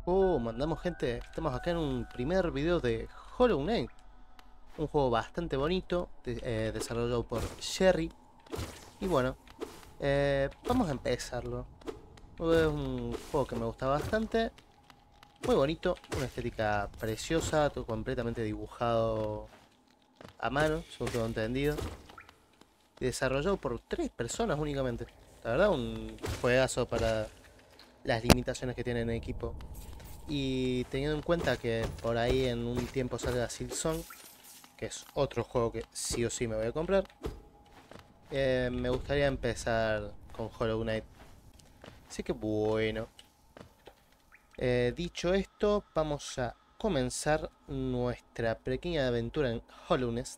Mandamos gente. Estamos acá en un primer video de Hollow Knight. Un juego bastante bonito, desarrollado por Sherry. Y bueno, vamos a empezarlo. Es un juego que me gusta bastante. Muy bonito, una estética preciosa, todo completamente dibujado a mano, según todo entendido. Y desarrollado por 3 personas únicamente. La verdad, un juegazo para las limitaciones que tiene el equipo. Y teniendo en cuenta que por ahí en un tiempo salga Silksong, que es otro juego que sí o sí me voy a comprar, me gustaría empezar con Hollow Knight. Así que bueno, dicho esto, vamos a comenzar nuestra pequeña aventura en Hollownest,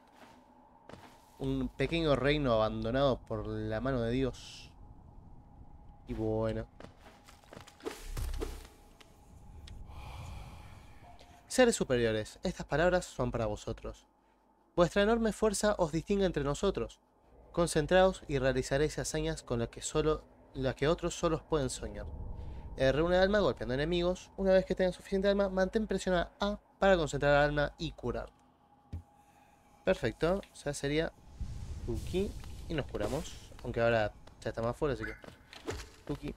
un pequeño reino abandonado por la mano de Dios. Y bueno, seres superiores, estas palabras son para vosotros. Vuestra enorme fuerza os distingue entre nosotros. Concentraos y realizaréis hazañas con las que otros solos pueden soñar. Reúne alma golpeando enemigos. Una vez que tengas suficiente alma, mantén presionada A para concentrar alma y curar. Perfecto, o sea, sería Tuki y nos curamos. Aunque ahora ya está más fuerte, así que Tuki.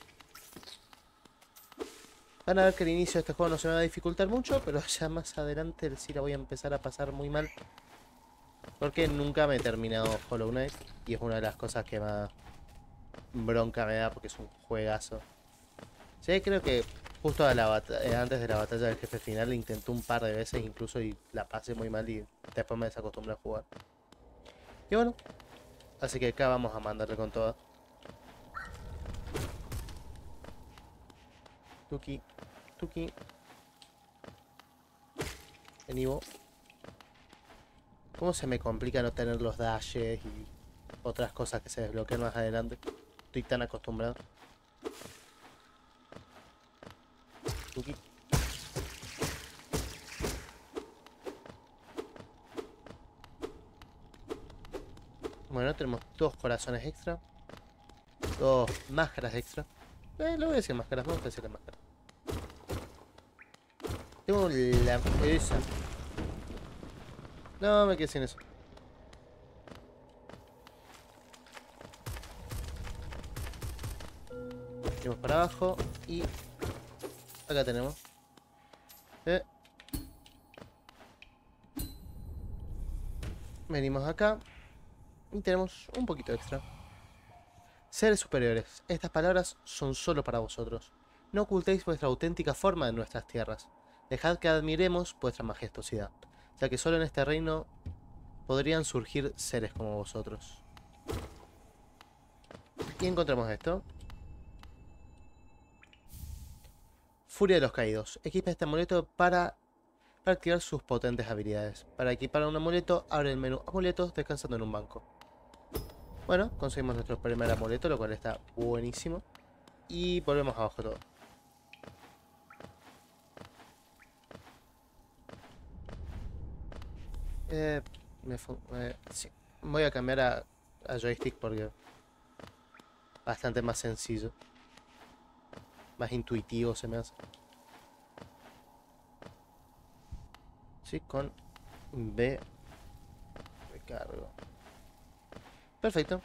Van a ver que el inicio de este juego no se me va a dificultar mucho, pero ya más adelante sí la voy a empezar a pasar muy mal. Porque nunca me he terminado Hollow Knight y es una de las cosas que más bronca me da porque es un juegazo. Sí, creo que justo antes de la batalla del jefe final intenté un par de veces incluso y la pasé muy mal y después me desacostumbré a jugar. Y bueno, así que acá vamos a mandarle con todo. Tuki, Tuki, Enivo. ¿Cómo se me complica no tener los dashes y otras cosas que se desbloquean más adelante? Estoy tan acostumbrado. Tuki. Bueno, tenemos 2 corazones extra. 2 máscaras extra. Le voy a decir máscaras, me gusta decirle máscaras. Tengo la... esa. No, me quedé sin eso. Venimos para abajo y acá tenemos. Eh, Venimos acá y tenemos un poquito extra. Seres superiores, estas palabras son solo para vosotros. No ocultéis vuestra auténtica forma en nuestras tierras. Dejad que admiremos vuestra majestuosidad, ya que solo en este reino podrían surgir seres como vosotros. Y encontramos esto. Furia de los Caídos. Equipa este amuleto para activar sus potentes habilidades. Para equipar un amuleto, abre el menú Amuletos descansando en un banco. Bueno, conseguimos nuestro primer amuleto, lo cual está buenísimo. Y volvemos abajo todo. Eh, sí. Voy a cambiar a joystick porque bastante más sencillo. Más intuitivo se me hace. Sí, con B recargo. Perfecto.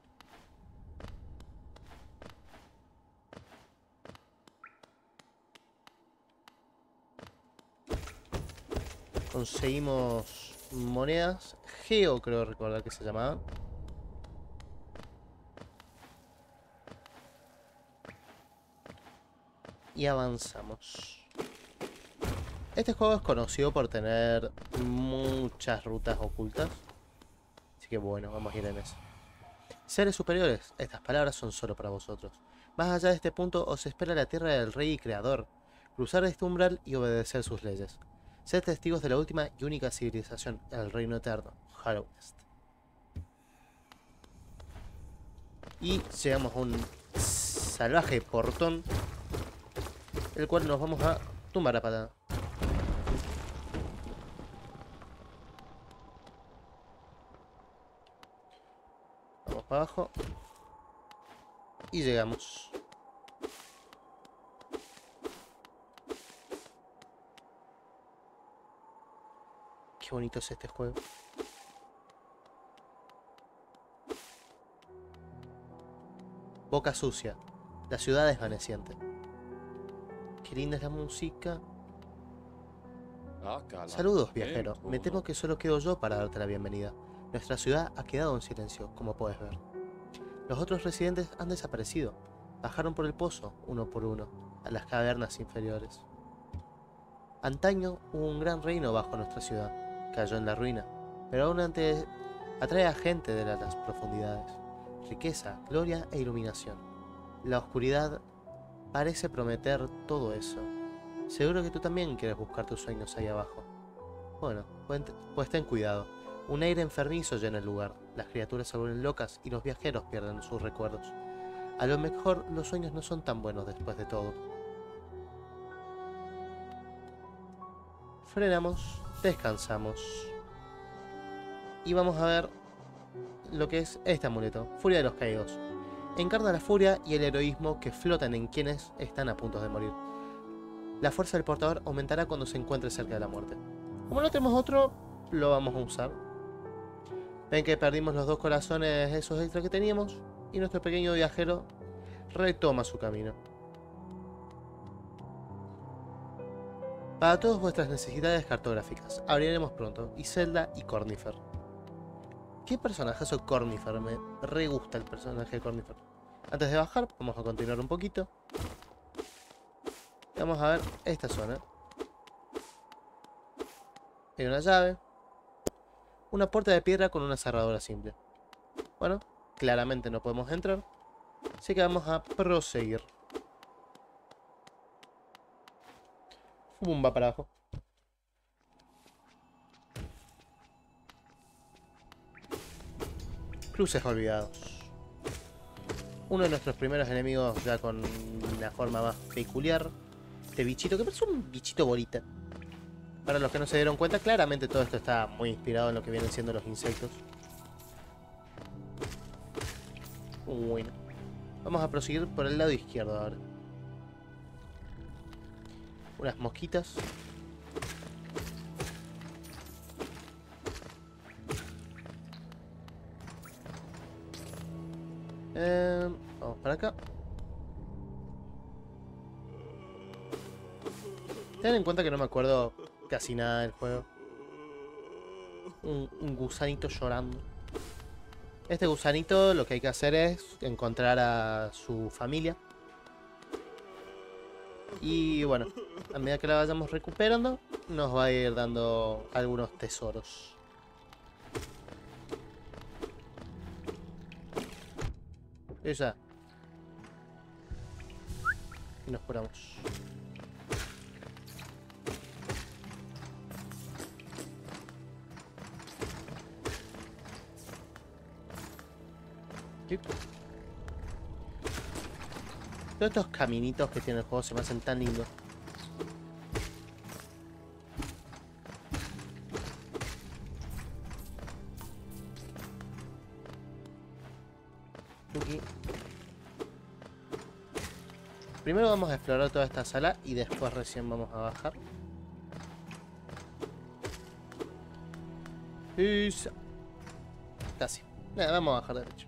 Conseguimos monedas. Geo creo recordar que se llamaban. Y avanzamos. Este juego es conocido por tener muchas rutas ocultas. Así que bueno, vamos a ir en eso. Seres superiores, estas palabras son solo para vosotros. Más allá de este punto os espera la tierra del rey y creador. Cruzar este umbral y obedecer sus leyes. Sed testigos de la última y única civilización, el reino eterno, Hallownest. Y llegamos a un salvaje portón, el cual nos vamos a tumbar a patada. Vamos para abajo. Y llegamos. Qué bonito es este juego. Boca Sucia. La ciudad desvaneciente. Qué linda es la música. Saludos, viajero. Me temo que solo quedo yo para darte la bienvenida. Nuestra ciudad ha quedado en silencio, como puedes ver. Los otros residentes han desaparecido. Bajaron por el pozo, uno por uno, a las cavernas inferiores. Antaño hubo un gran reino bajo nuestra ciudad. Cayó en la ruina, pero aún antes atrae a gente de las profundidades. Riqueza, gloria e iluminación. La oscuridad parece prometer todo eso. Seguro que tú también quieres buscar tus sueños ahí abajo. Bueno, pues ten cuidado. Un aire enfermizo llena el lugar. Las criaturas se vuelven locas y los viajeros pierden sus recuerdos. A lo mejor los sueños no son tan buenos después de todo. Frenamos, descansamos. Y vamos a ver lo que es este amuleto. Furia de los Caídos. Encarna la furia y el heroísmo que flotan en quienes están a punto de morir. La fuerza del portador aumentará cuando se encuentre cerca de la muerte. Como no tenemos otro, lo vamos a usar. Ven que perdimos los 2 corazones esos extra que teníamos. Y nuestro pequeño viajero retoma su camino. Para todas vuestras necesidades cartográficas, abriremos pronto. Iselda y Cornifer. ¿Qué personajazo Cornifer? Me re gusta el personaje de Cornifer. Antes de bajar, vamos a continuar un poquito. Vamos a ver esta zona. Hay una llave. Una puerta de piedra con una cerradura simple. Bueno, claramente no podemos entrar. Así que vamos a proseguir. Va para abajo. Cruces olvidados. Uno de nuestros primeros enemigos ya con una forma más peculiar. Este bichito, que parece un bichito bolita. Para los que no se dieron cuenta, claramente todo esto está muy inspirado en lo que vienen siendo los insectos. Bueno. Vamos a proseguir por el lado izquierdo ahora. Unas mosquitas. Vamos para acá. Ten en cuenta que no me acuerdo casi nada del juego. Un gusanito llorando. Este gusanito lo que hay que hacer es encontrar a su familia. Y bueno, a medida que la vayamos recuperando, nos va a ir dando algunos tesoros. Y ya. Y nos curamos. ¿Sí? Todos estos caminitos que tiene el juego se me hacen tan lindos. Aquí. Primero vamos a explorar toda esta sala y después recién vamos a bajar. Casi. Nada, vamos a bajar derecho.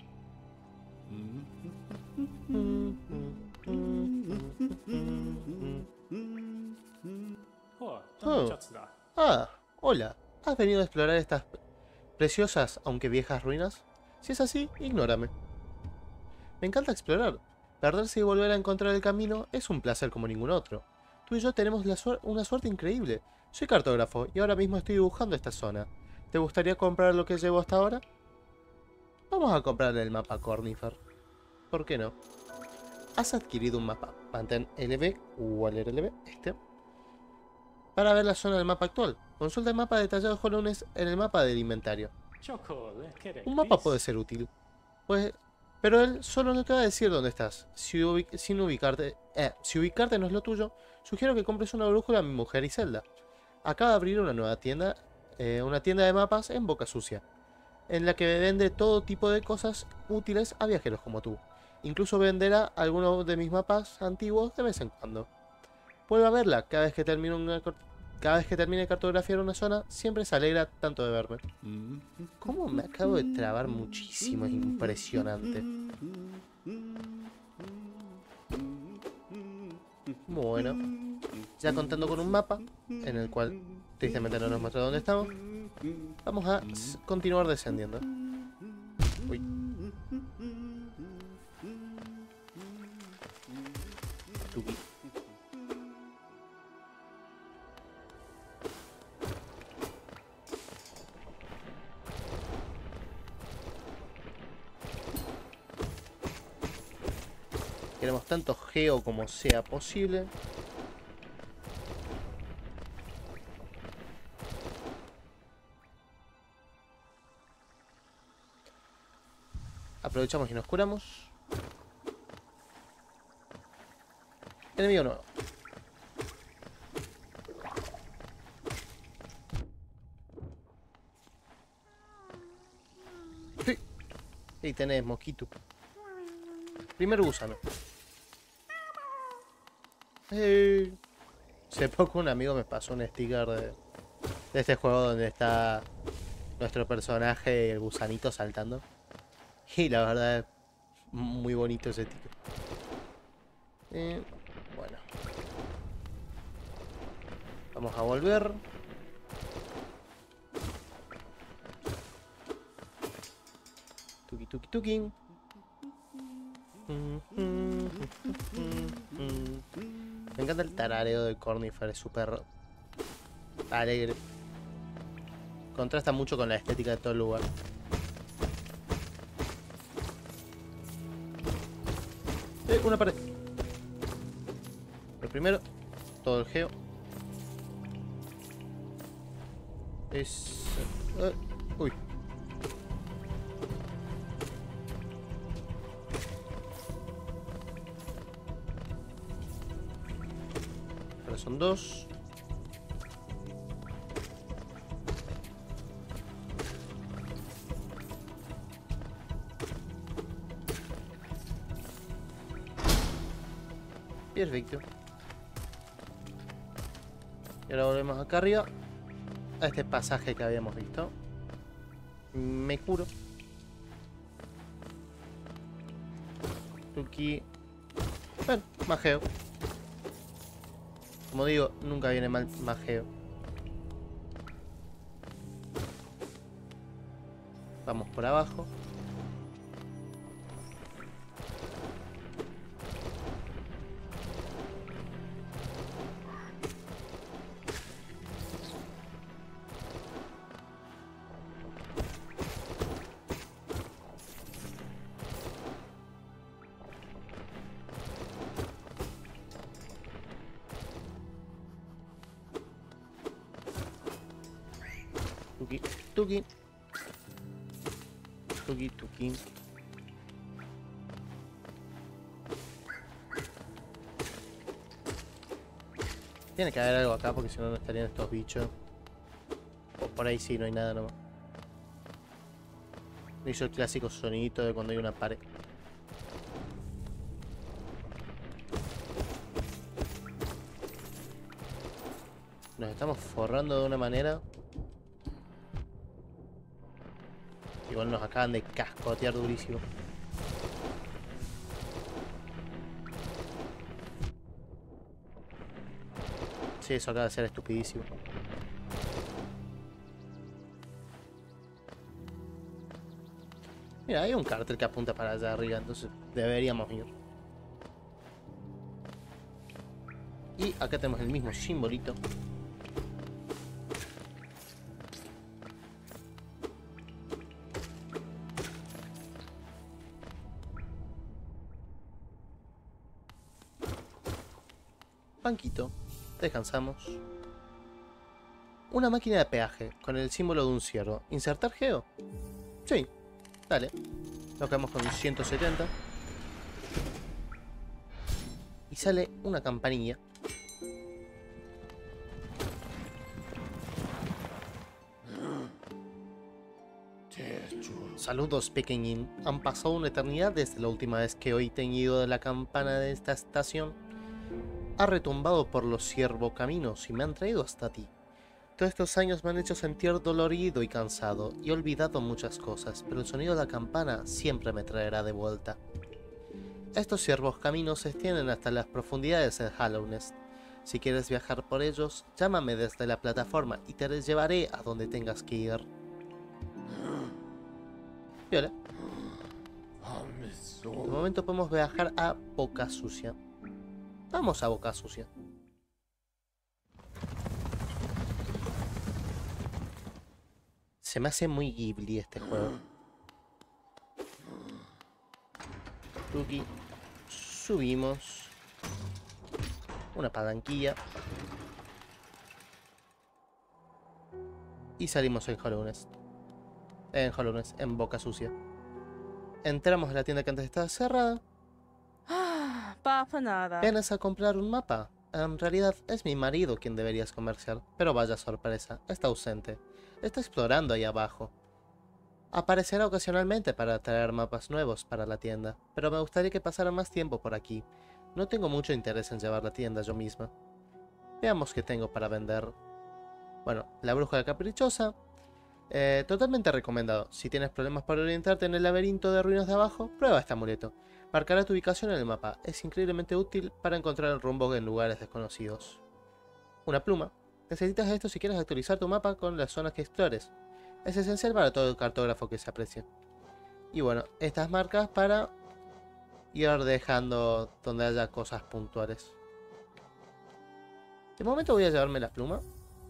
Hola. ¿Has venido a explorar estas preciosas, aunque viejas ruinas? Si es así, ignórame. Me encanta explorar. Perderse y volver a encontrar el camino es un placer como ningún otro. Tú y yo tenemos una suerte increíble. Soy cartógrafo y ahora mismo estoy dibujando esta zona. ¿Te gustaría comprar lo que llevo hasta ahora? Vamos a comprar el mapa Cornifer. ¿Por qué no? Has adquirido un mapa. Mantén LB o el LB, para ver la zona del mapa actual. Consulta el mapa detallado de Hollow Knight en el mapa del inventario. Un mapa puede ser útil, pero él solo no te va a decir dónde estás. Si ubicarte no es lo tuyo, sugiero que compres una brújula a mi mujer Iselda. Acaba de abrir una nueva tienda, una tienda de mapas en Boca Sucia, en la que vende todo tipo de cosas útiles a viajeros como tú. Incluso venderá algunos de mis mapas antiguos de vez en cuando. Vuelve a verla cada vez que termine una Cada vez que termine de cartografiar una zona, siempre se alegra tanto de verme. ¿Cómo me acabo de trabar muchísimo? Es impresionante. Bueno, ya contando con un mapa, en el cual tristemente no nos muestra dónde estamos, vamos a continuar descendiendo. Uy. Tuki. Queremos tanto geo como sea posible. Aprovechamos y nos curamos. Enemigo nuevo. Sí. Ahí tenés, mosquito. Primer gusano. Hace poco un amigo me pasó un sticker de este juego donde está nuestro personaje, el gusanito, saltando. Y la verdad es muy bonito ese sticker. Bueno. Vamos a volver. Tuki tuki tuki. Me encanta el tarareo de Cornifer, es súper alegre. Contrasta mucho con la estética de todo el lugar. Una pared. Lo primero, todo el geo. Es... uy. Ahora son dos. Perfecto. Y ahora volvemos acá arriba. A este pasaje que habíamos visto. Me curo. Tuki. Bueno, mageo. Como digo, nunca viene mal mageo. Vamos por abajo. Tuki, tuki. Tuki, tuki. Tiene que haber algo acá porque si no, no estarían estos bichos. O por ahí sí, no hay nada nomás. Me hizo el clásico sonidito de cuando hay una pared. Nos estamos forrando de una manera. Igual nos acaban de cascotear durísimo. Sí, eso acaba de ser estupidísimo. Mira, hay un cartel que apunta para allá arriba, entonces deberíamos ir. Y acá tenemos el mismo simbolito. Banquito. Descansamos. Una máquina de peaje con el símbolo de un ciervo. ¿Insertar geo? Sí. Dale. Nos quedamos con 170. Y sale una campanilla. Saludos, pequeñín. Han pasado una eternidad desde la última vez que oí teñido de la campana de esta estación. ha retumbado por los ciervocaminos y me han traído hasta ti. Todos estos años me han hecho sentir dolorido y cansado, y he olvidado muchas cosas, pero el sonido de la campana siempre me traerá de vuelta. Estos ciervocaminos se extienden hasta las profundidades de Hallownest. Si quieres viajar por ellos, llámame desde la plataforma y te llevaré a donde tengas que ir. Viola. De momento podemos viajar a Boca Sucia. Vamos a Boca Sucia. Se me hace muy Ghibli este juego. Tuki. Subimos. Una palanquilla. Y salimos en Hallownest. En Boca Sucia. Entramos a la tienda que antes estaba cerrada. Papa nada. ¿Vienes a comprar un mapa? En realidad es mi marido quien deberías comerciar, pero vaya sorpresa, está ausente. Está explorando ahí abajo. Aparecerá ocasionalmente para traer mapas nuevos para la tienda, pero me gustaría que pasara más tiempo por aquí. No tengo mucho interés en llevar la tienda yo misma. Veamos qué tengo para vender. Bueno, la bruja caprichosa. Totalmente recomendado. Si tienes problemas para orientarte en el laberinto de ruinas de abajo, prueba este amuleto. Marcará tu ubicación en el mapa. Es increíblemente útil para encontrar el rumbo en lugares desconocidos. Una pluma. Necesitas esto si quieres actualizar tu mapa con las zonas que explores. Es esencial para todo cartógrafo que se aprecie. Y bueno, estas marcas para ir dejando donde haya cosas puntuales. De momento voy a llevarme la pluma.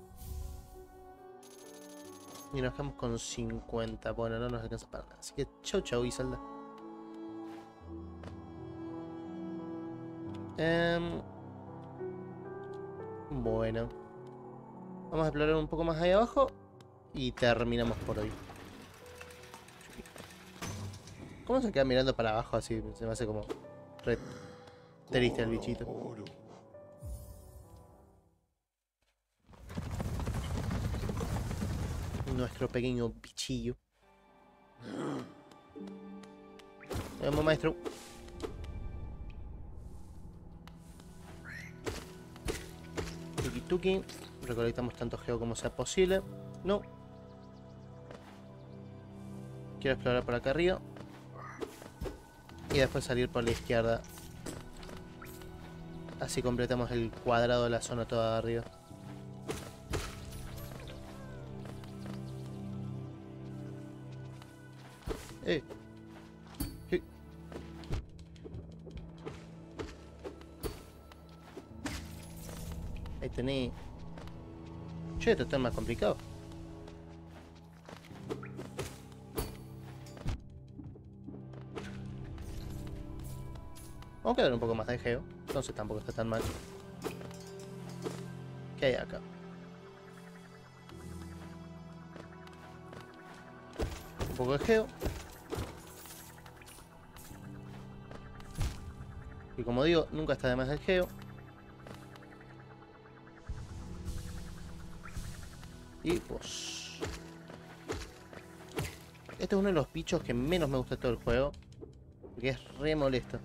Y nos quedamos con 50. Bueno, no nos alcanza para nada. Así que chau chau, Iselda. Bueno. Vamos a explorar un poco más ahí abajo. Y terminamos por hoy. ¿Cómo se queda mirando para abajo así? Se me hace como re triste el bichito. Nuestro pequeño bichillo. Vamos, maestro. Tuki tuki. Recolectamos tanto geo como sea posible. No. Quiero explorar por acá arriba. Y después salir por la izquierda. Así completamos el cuadrado de la zona toda de arriba. Sí. Ahí tenés. Che, esto está más complicado. Vamos a quedar un poco más de geo. Entonces tampoco está tan mal. ¿Qué hay acá? Un poco de geo. Y como digo, nunca está de más el geo. Y pues... Este es uno de los bichos que menos me gusta de todo el juego. Porque es re molesto.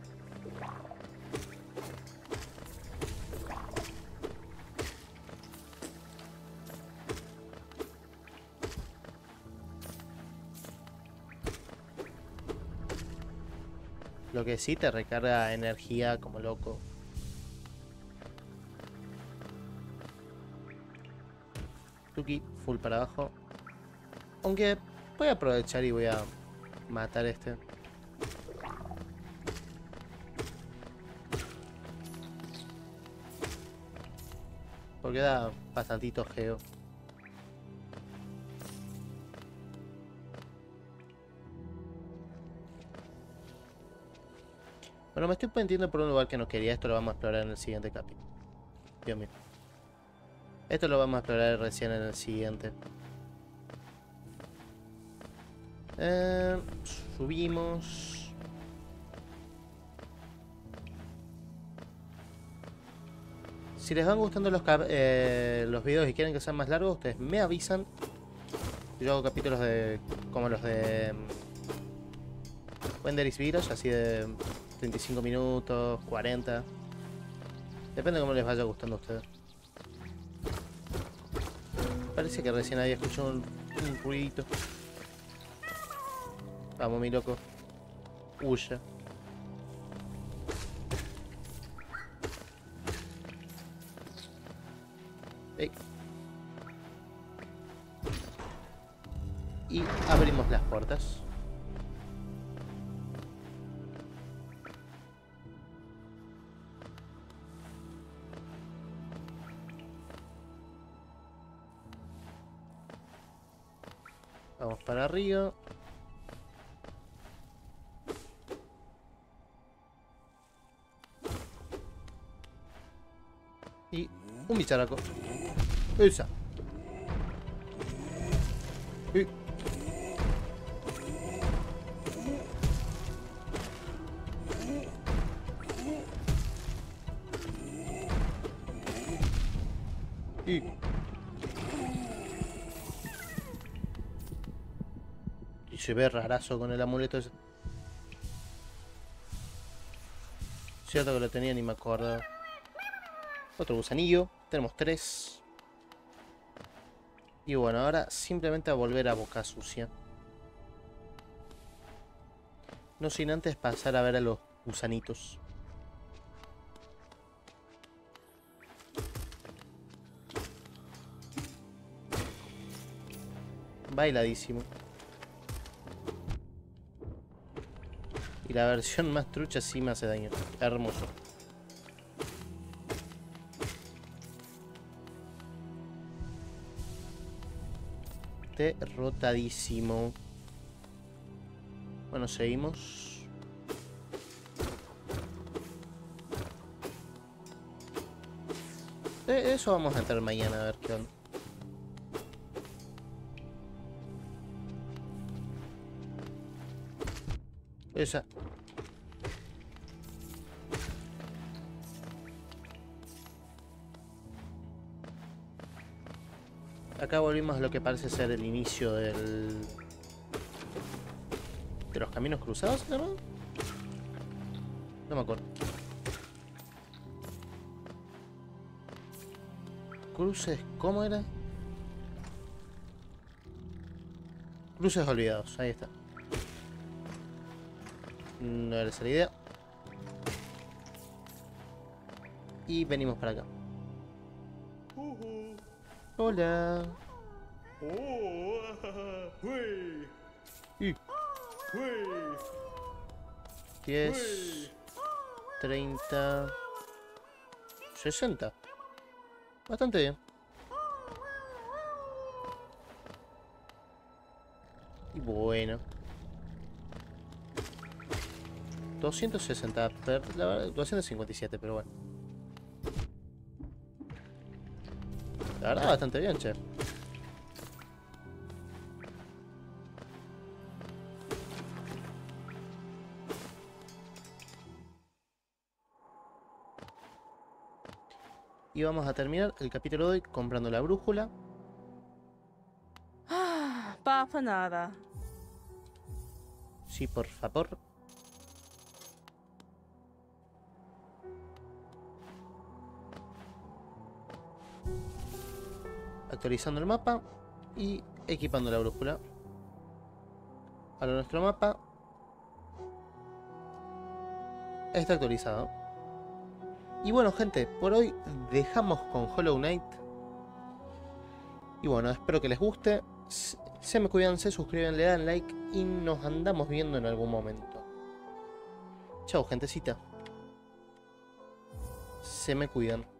Lo que sí te recarga energía como loco. Tuki, full para abajo. Aunque voy a aprovechar y voy a matar este. Porque da bastantito geo. Bueno, me estoy metiendo por un lugar que no quería. Esto lo vamos a explorar en el siguiente capítulo. Dios mío. Esto lo vamos a explorar recién en el siguiente. Subimos. Si les van gustando los videos y quieren que sean más largos, ustedes me avisan. Yo hago capítulos de como los de Wenderis Village, así de 35 minutos, 40. Depende de cómo les vaya gustando a ustedes. Parece que recién había escuchado un ruidito. Vamos, mi loco. Huya. Ey. Y abrimos las puertas. Vamos para arriba. Y un bicharaco. Esa. Y... Y se ve rarazo con el amuleto ese. Cierto que lo tenía, ni me acuerdo. Otro gusanillo. Tenemos 3. Y bueno, ahora simplemente a volver a Boca Sucia. No sin antes pasar a ver a los gusanitos. Bailadísimo. Y la versión más trucha sí me hace daño. Hermoso. Derrotadísimo. Bueno, seguimos. Eso vamos a entrar mañana a ver qué onda. Esa. Acá volvimos a lo que parece ser el inicio del... ¿De los caminos cruzados, no? No me acuerdo. Cruces, ¿cómo era? Cruces olvidados, ahí está. No era esa la idea. Y venimos para acá. Hola. Y 10, 30, 60. Bastante bien. Y bueno. 260, la verdad, 257, pero bueno. La verdad, bastante bien, che. Y vamos a terminar el capítulo de hoy comprando la brújula. Pasa nada. Sí, por favor. Actualizando el mapa y equipando la brújula. Ahora nuestro mapa está actualizado. Y bueno, gente, por hoy dejamos con Hollow Knight. Y bueno, espero que les guste. Se me cuidan, se suscriben, le dan like y nos andamos viendo en algún momento. Chao, gentecita. Se me cuidan.